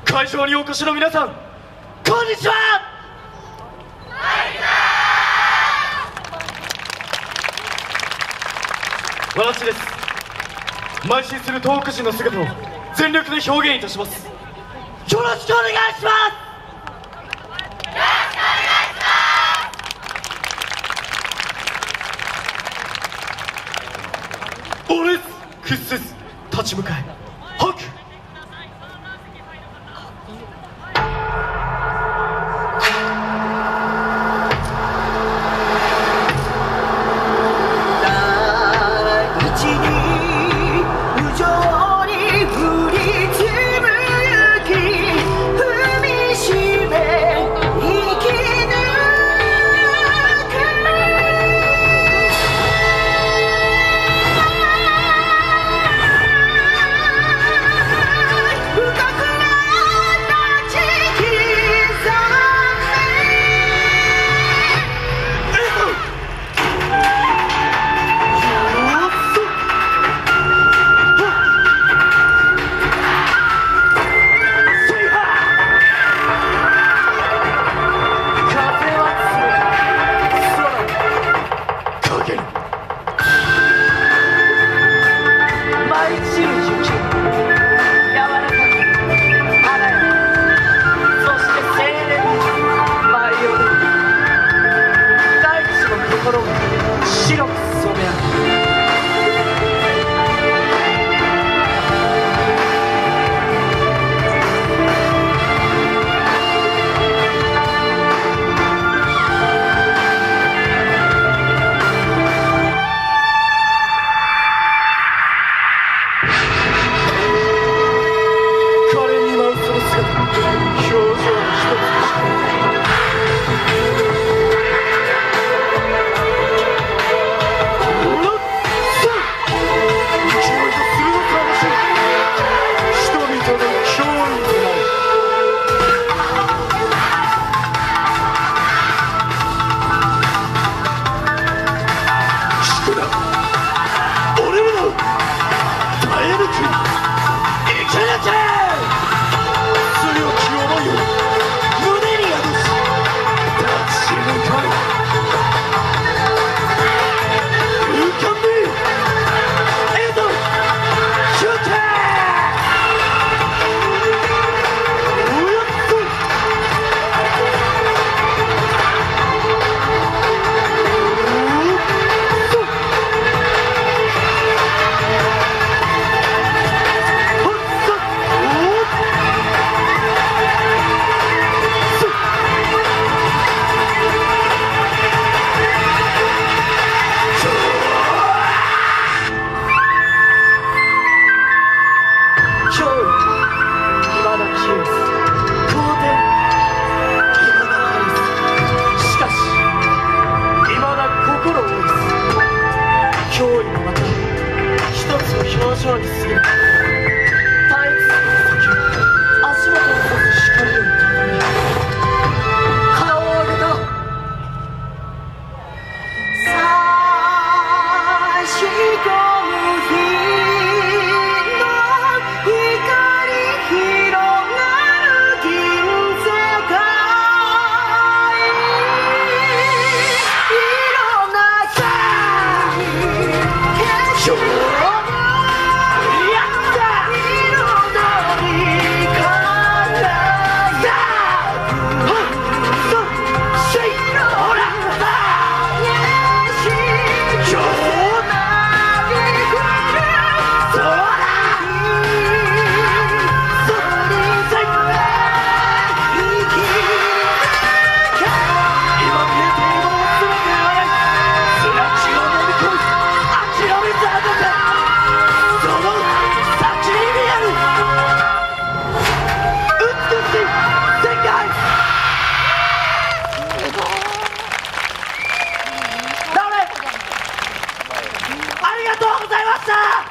会場にお越しの皆さん、こんにちは。わらちです。邁進する東北人の姿を全力で表現いたします。よろしくお願いします。俺屈せず立ち向かえ、吐く。白く染め上げ可憐に舞うその姿、表情の一つ表情に過ぎる耐え続ける先、足元を持つ光を高め顔を上げた。差し込む日の光広がる銀世界、色なき今日ありがとうございました。